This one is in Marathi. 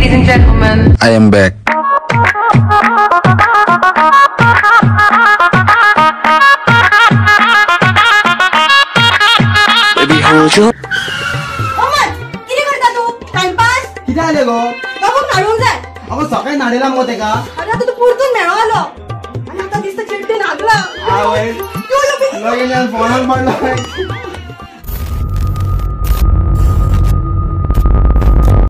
ladies and gentlemen. I am back. Baby, hold you. Aman किती करता तू टाइमपास किती आले गो बाबू काढून जाय अगो सकाळी नाडेला मग ते का अरे आता तू पुरतून मेळो आलो आणि आता दिसतं चिडते नागला फोन पडलो